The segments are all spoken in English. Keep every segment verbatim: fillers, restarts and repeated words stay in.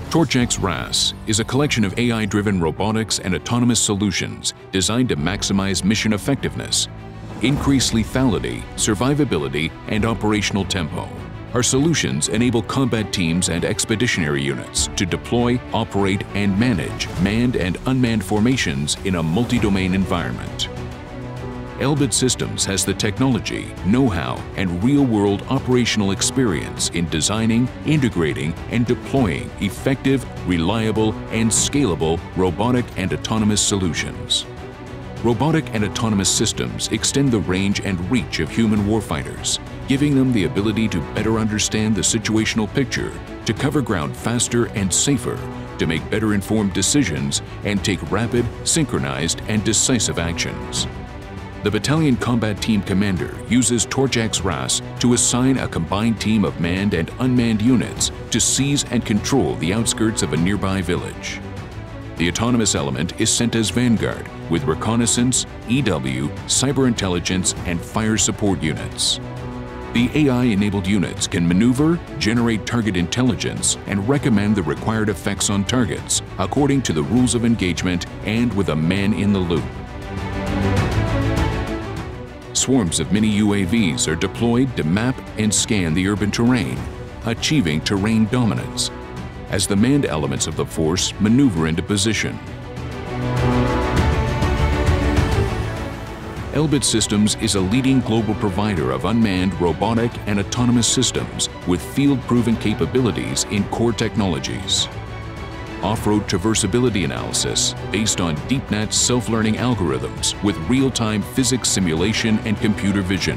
Torchex R A S is a collection of A I-driven robotics and autonomous solutions designed to maximize mission effectiveness, increase lethality, survivability, and operational tempo. Our solutions enable combat teams and expeditionary units to deploy, operate, and manage manned and unmanned formations in a multi-domain environment. Elbit Systems has the technology, know-how, and real-world operational experience in designing, integrating, and deploying effective, reliable, and scalable robotic and autonomous solutions. Robotic and autonomous systems extend the range and reach of human warfighters, giving them the ability to better understand the situational picture, to cover ground faster and safer, to make better informed decisions, and take rapid, synchronized, and decisive actions. The Battalion Combat Team Commander uses Torchex R A S to assign a combined team of manned and unmanned units to seize and control the outskirts of a nearby village. The autonomous element is sent as Vanguard with reconnaissance, E W, cyber intelligence, and fire support units. The A I-enabled units can maneuver, generate target intelligence, and recommend the required effects on targets according to the rules of engagement and with a man in the loop. Swarms of mini U A Vs are deployed to map and scan the urban terrain, achieving terrain dominance, as the manned elements of the force maneuver into position. Elbit Systems is a leading global provider of unmanned robotic and autonomous systems with field-proven capabilities in core technologies. Off-road traversability analysis based on DeepNet self-learning algorithms with real-time physics simulation and computer vision.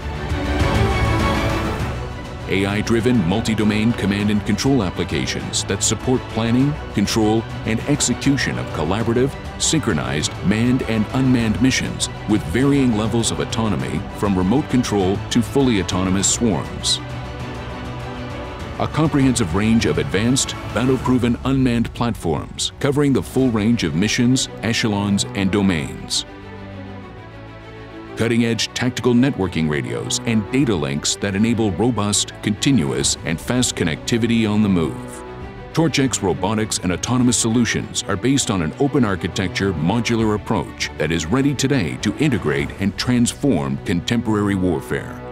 A I-driven multi-domain command and control applications that support planning, control, and execution of collaborative, synchronized, manned and unmanned missions with varying levels of autonomy from remote control to fully autonomous swarms. A comprehensive range of advanced, battle-proven unmanned platforms covering the full range of missions, echelons, and domains. Cutting-edge tactical networking radios and data links that enable robust, continuous, and fast connectivity on the move. Torchex Robotics and Autonomous Solutions are based on an open architecture modular approach that is ready today to integrate and transform contemporary warfare.